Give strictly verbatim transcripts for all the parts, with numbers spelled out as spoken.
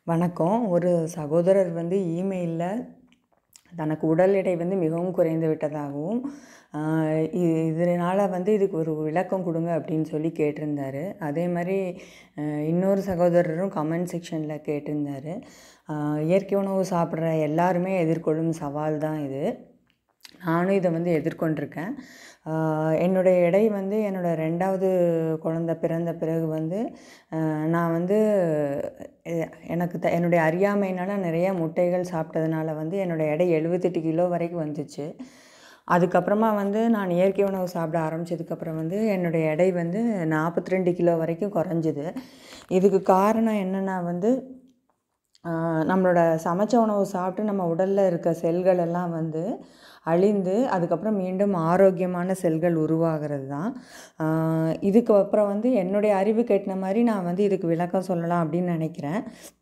வணக்கம். ஒரு சகோதரர் வந்து இமெயிலில் தனக்கு உடல் எடை வந்து மிகவும் குறைந்து விட்டதாகவும் இதனால் வந்து இதுக்கு ஒரு விளக்கம் கொடுங்க அப்படின்னு சொல்லி கேட்டிருந்தார். அதே மாதிரி இன்னொரு சகோதரரும் கமெண்ட் செக்ஷனில் கேட்டிருந்தார். இயற்கை உணவு சாப்பிட்ற எல்லாருமே எதிர்கொள்ளும் சவால் தான் இது. நானும் இதை வந்து எதிர்கொண்டிருக்கேன். என்னுடைய எடை வந்து என்னோடய ரெண்டாவது குழந்தை பிறந்த பிறகு வந்து நான் வந்து எனக்கு த என்னுடைய அறியாமையினால் நிறையா முட்டைகள் சாப்பிட்டதுனால வந்து என்னோடய எடை எழுபத்தெட்டு கிலோ வரைக்கும் வந்துச்சு. அதுக்கப்புறமா வந்து நான் இயற்கை உணவு சாப்பிட ஆரம்பித்ததுக்கப்புறம் வந்து என்னுடைய எடை வந்து நாற்பத்தி ரெண்டு கிலோ வரைக்கும் குறைஞ்சிது. இதுக்கு காரணம் என்னென்னா வந்து நம்மளோட சமைச்ச உணவு சாப்பிட்டு நம்ம உடலில் இருக்க செல்கள் எல்லாம் வந்து அழிந்து அதுக்கப்புறம் மீண்டும் ஆரோக்கியமான செல்கள் உருவாகிறது தான். இதுக்கு அப்புறம் வந்து என்னுடைய அறிவு கேட்டின மாதிரி நான் வந்து இதுக்கு விளக்கம் சொல்லலாம் அப்படின்னு நினைக்கிறேன்.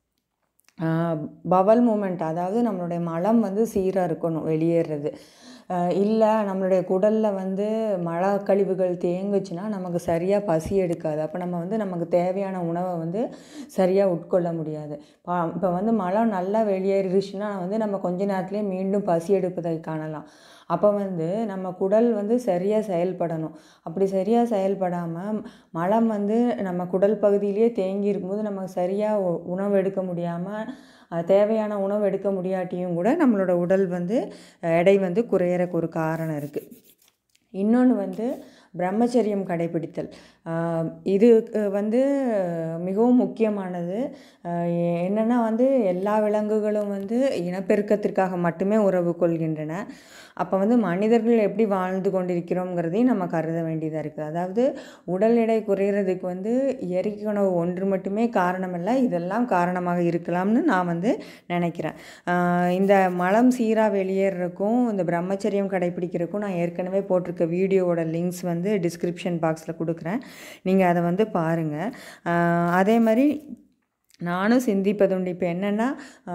பவல் மூமெண்ட், அதாவது நம்மளுடைய மலம் வந்து சீராக இருக்கணும் வெளியேறது. இல்லை நம்மளுடைய குடலில் வந்து மல கழிவுகள் தேங்குச்சுன்னா நமக்கு சரியாக பசி எடுக்காது. அப்போ நம்ம வந்து நமக்கு தேவையான உணவை வந்து சரியாக உட்கொள்ள முடியாது. பா இப்போ வந்து மலம் நல்லா வெளியேறிடுச்சுன்னா வந்து நம்ம கொஞ்ச நேரத்துலேயே மீண்டும் பசி எடுப்பதை காணலாம். அப்போ வந்து நம்ம குடல் வந்து சரியாக செயல்படணும். அப்படி சரியாக செயல்படாமல் மலம் வந்து நம்ம குடல் பகுதியிலே தேங்கி இருக்கும்போது நம்ம சரியாக உணவு எடுக்க முடியாமல் தேவையான உணவு எடுக்க முடியாட்டியும் கூட நம்மளோட உடல் வந்து எடை வந்து குறையறக்கு ஒரு காரணம் இருக்குது. இன்னொன்று வந்து பிரம்மச்சரியம் கடைபிடித்தல். இது வந்து மிகவும் முக்கியமானது. என்னென்னா வந்து எல்லா விலங்குகளும் வந்து இனப்பெருக்கத்திற்காக மட்டுமே உறவு கொள்கின்றன. அப்போ வந்து மனிதர்கள் எப்படி வாழ்ந்து கொண்டிருக்கிறோங்கிறதையும் நம்ம கருத வேண்டியதாக இருக்குது. அதாவது உடல் எடை குறையிறதுக்கு வந்து இயற்கை உணவு ஒன்று மட்டுமே காரணம் இல்லை, இதெல்லாம் காரணமாக இருக்கலாம்னு நான் வந்து நினைக்கிறேன். இந்த மலம் சீராக வெளியேறக்கும் இந்த பிரம்மச்சரியம் கடைபிடிக்கிறதுக்கும் நான் ஏற்கனவே போட்டிருக்க வீடியோவோட லிங்க்ஸ் வந்து டிஸ்கிரிப்ஷன் பாக்ஸில் கொடுக்குறேன். நீங்கள் அதை வந்து பாருங்கள். அதே மாதிரி நானும் சிந்திப்பதுண்டு. இப்போ என்னென்னா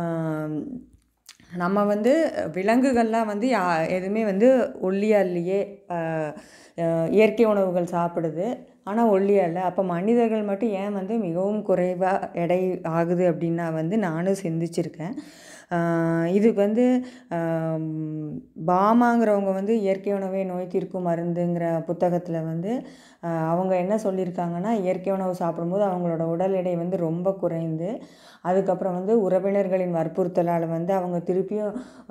நம்ம வந்து விலங்குகள்லாம் வந்து யா எதுவுமே வந்து ஒல்லியாக இல்லையே, இயற்கை உணவுகள் சாப்பிடுது ஆனால் ஒல்லியாக இல்லை. அப்போ மனிதர்கள் மட்டும் ஏன் வந்து மிகவும் குறைவாக எடை ஆகுது அப்படின்னா வந்து நானும் சிந்திச்சிருக்கேன். இதுக்கு வந்து பாமாங்கிறவங்க வந்து இயற்கை உணவே நோய் தீர்க்கும் மருந்துங்கிற புத்தகத்தில் வந்து அவங்க என்ன சொல்லியிருக்காங்கன்னா, இயற்கை உணவு சாப்பிடும்போது அவங்களோட உடல் எடை வந்து ரொம்ப குறைந்து அதுக்கப்புறம் வந்து உறவினர்களின் வற்புறுத்தலால் வந்து அவங்க திருப்பியும்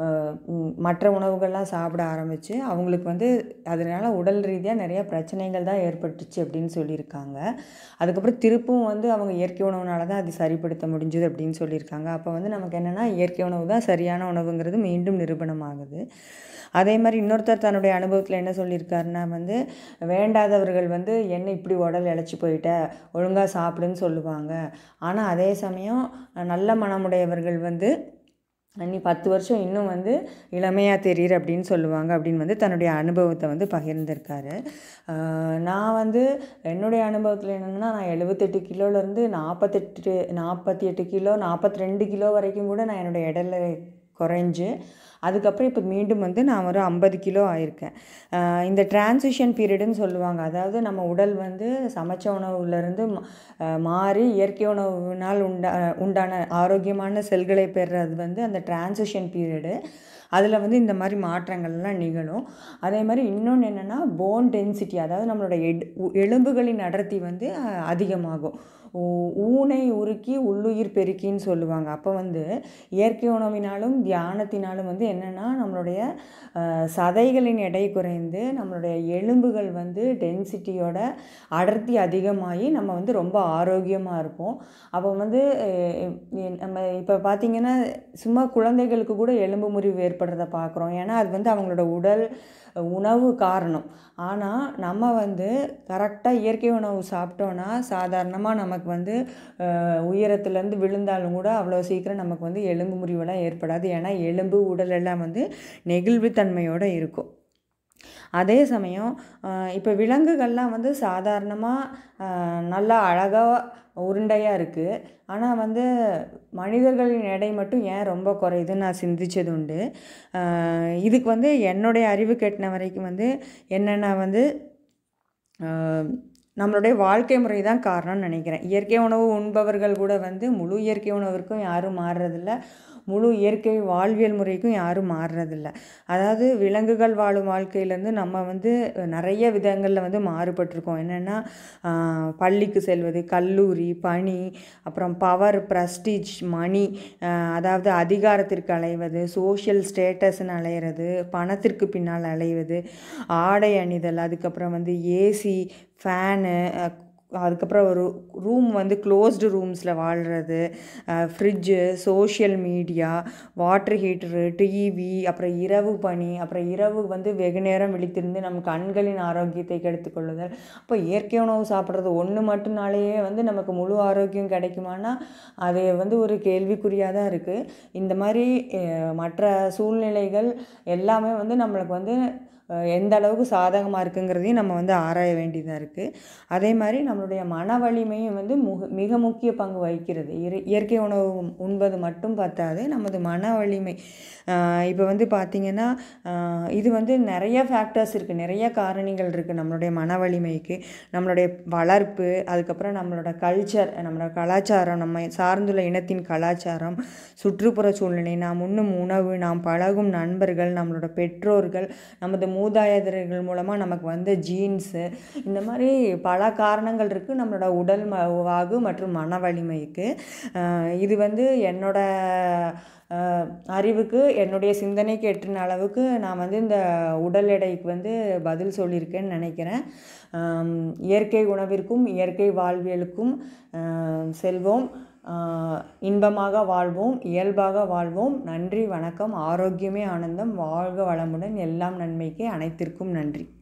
மற்ற உணவுகள்லாம் சாப்பிட ஆரம்பித்து அவங்களுக்கு வந்து அதனால் உடல் ரீதியாக நிறையா பிரச்சனைகள் தான் ஏற்பட்டுச்சு அப்படின்னு சொல்லியிருக்காங்க. அதுக்கப்புறம் திருப்பும் வந்து அவங்க இயற்கை உணவுனால தான் அது சரிப்படுத்த முடிஞ்சுது அப்படின்னு சொல்லியிருக்காங்க. அப்போ வந்து நமக்கு என்னென்னா இயற்கை உணவு தான் சரியான உணவுங்கிறது மீண்டும் நிரூபணம் ஆகுது. அதே மாதிரி இன்னொருத்தர் தன்னுடைய அனுபவத்தில் என்ன சொல்லியிருக்காருன்னா வந்து வேண்டாதவர்கள் வந்து என்ன இப்படி உடல் இழைச்சி போயிட்ட, ஒழுங்காக சாப்பிடுன்னு சொல்லுவாங்க. ஆனால் அதே சமயம் நல்ல மனமுடையவர்கள் வந்து நீ பத்து வருஷம் இன்னும் வந்து இளமையாக தெரியுற அப்படின்னு சொல்லுவாங்க அப்படின்னு வந்து தன்னுடைய அனுபவத்தை வந்து பகிர்ந்திருக்காரு. நான் வந்து என்னுடைய அனுபவத்தில் என்னென்னா நான் எழுபத்தெட்டு கிலோலேருந்து நாற்பத்தெட்டு நாற்பத்தி எட்டு கிலோ நாற்பத்தி ரெண்டு கிலோ வரைக்கும் கூட நான் என்னுடைய எடையில் குறைஞ்சி அதுக்கப்புறம் இப்போ மீண்டும் வந்து நான் ஒரு ஐம்பது கிலோ ஆயிருக்கேன். இந்த டிரான்சிஷன் பீரியடுன்னு சொல்லுவாங்க. அதாவது நம்ம உடல் வந்து சமைச்ச உணவுலேருந்து மாறி இயற்கை உணவுனால் உண்டா உண்டான ஆரோக்கியமான செல்களை பெறுறது வந்து அந்த டிரான்சிஷன் பீரியடு. அதில் வந்து இந்த மாதிரி மாற்றங்கள்லாம் நிகழும். அதே மாதிரி இன்னொன்று என்னென்னா போன் டென்சிட்டி, அதாவது நம்மளோட எடு எலும்புகளின் அடர்த்தி வந்து அதிகமாகும். ஊனை உருக்கி உள்ளுயிர் பெருக்கின்னு சொல்லுவாங்க. அப்போ வந்து இயற்கை உணவினாலும் தியானத்தினாலும் வந்து என்னென்னா நம்மளுடைய சதைகளின் எடை குறைந்து நம்மளுடைய எலும்புகள் வந்து டென்சிட்டியோட அடர்த்தி அதிகமாகி நம்ம வந்து ரொம்ப ஆரோக்கியமாக இருப்போம். அப்போ வந்து நம்ம இப்போ பார்த்திங்கன்னா சும்மா குழந்தைகளுக்கு கூட எலும்பு முறிவு ஏற்படுறத பார்க்குறோம். ஏன்னா அது வந்து அவங்களோட உடல் உணவு காரணம். ஆனால் நம்ம வந்து கரெக்டாக இயற்கை உணவு சாப்பிட்டோன்னா சாதாரணமாக நமக்கு வந்து உயரத்துலேருந்து விழுந்தாலும் கூட அவ்வளோ சீக்கிரம் நமக்கு வந்து எலும்பு முறிவெல்லாம் ஏற்படாது. ஏன்னா எலும்பு உடல் எல்லாம் வந்து நெகிழ்வுத்தன்மையோடு இருக்கும். அதே சமயம் இப்போ விலங்குகள்லாம் வந்து சாதாரணமாக நல்லா அழகாக உருண்டையாக இருக்குது. ஆனால் வந்து மனிதர்களின் எடை மட்டும் ஏன் ரொம்ப குறையுதுன்னு நான் சிந்திச்சது உண்டு. இதுக்கு வந்து என்னுடைய அறிவு கெட்டின வரைக்கும் வந்து என்னென்னா வந்து நம்மளுடைய வாழ்க்கை முறை தான் காரணம்னு நினைக்கிறேன். இயற்கை உணவு உண்பவர்கள் கூட வந்து முழு இயற்கை உணவிற்கும் யாரும் மாறுறதில்ல. முழு இயற்கை வாழ்வியல் முறைக்கும் யாரும் மாறுறதில்ல. அதாவது விலங்குகள் வாழும் வாழ்க்கையிலேருந்து நம்ம வந்து நிறைய விதங்களில் வந்து மாறுபட்டிருக்கோம். என்னென்னா பள்ளிக்கு செல்வது, கல்லூரி, பணி, அப்புறம் பவர், ப்ரெஸ்டீஜ், மணி, அதாவது அதிகாரத்திற்கு அலைவது, சோஷியல் ஸ்டேட்டஸ்ன்னு அலையிறது, பணத்திற்கு பின்னால் அலைவது, ஆடை அணிதல், அதுக்கப்புறம் வந்து ஏசி, ஃபேனு, அதுக்கப்புறம் ஒரு ரூம் வந்து க்ளோஸ்டு ரூம்ஸில் வாழ்கிறது, fridge, social media, water heater, TV, அப்புறம் இரவு பணி, அப்புறம் இரவு வந்து வெகு நேரம் விழித்திருந்து நம் கண்களின் ஆரோக்கியத்தை கெடுத்துக்கொள்ளுதல். அப்போ இயற்கை உணவு சாப்பிட்றது ஒன்று மட்டும்னாலேயே வந்து நமக்கு முழு ஆரோக்கியம் கிடைக்குமானா அது வந்து ஒரு கேள்விக்குறியாக தான் இருக்குது. இந்த மாதிரி மற்ற சூழ்நிலைகள் எல்லாமே வந்து நம்மளுக்கு வந்து எந்த அளவுக்கு சாதகமாக இருக்குங்கிறதையும் நம்ம வந்து ஆராய வேண்டியதாக இருக்குது. அதே மாதிரி நம்மளுடைய மன வலிமையும் வந்து முக மிக முக்கிய பங்கு வகிக்கிறது. இயற்கை உணவு உண்பது மட்டும் பார்த்தாது, நமது மன வலிமை இப்போ வந்து பார்த்திங்கன்னா இது வந்து நிறைய ஃபேக்டர்ஸ் இருக்குது, நிறைய காரணிகள் இருக்குது நம்மளுடைய மன வலிமைக்கு. நம்மளுடைய வளர்ப்பு, அதுக்கப்புறம் நம்மளோட கல்ச்சர், நம்மளோட கலாச்சாரம், நம்ம சார்ந்துள்ள இனத்தின் கலாச்சாரம், சுற்றுப்புற சூழ்நிலை, நாம் உண்ணும் உணவு, நாம் பழகும் நண்பர்கள், நம்மளோட பெற்றோர்கள், நமது மூதாதையர்கள் மூலமாக நமக்கு வந்த ஜீன்ஸு, இந்த மாதிரி பல காரணங்கள் இருக்குது நம்மளோட உடல் வாகு மற்றும் மன வலிமைக்கு. இது வந்து என்னோட அறிவுக்கு, என்னுடைய சிந்தனைக்கு எட்டின அளவுக்கு நான் வந்து இந்த உடல் எடைக்கு வந்து பதில் சொல்லியிருக்கேன்னு நினைக்கிறேன். இயற்கை உணவிற்கும் இயற்கை வாழ்வியலுக்கும் செல்வோம், இன்பமாக வாழ்வோம், இயல்பாக வாழ்வோம். நன்றி, வணக்கம். ஆரோக்கியமே ஆனந்தம். வாழ்க வளமுடன். எல்லாம் நன்மைக்கே. அனைத்திற்கும் நன்றி.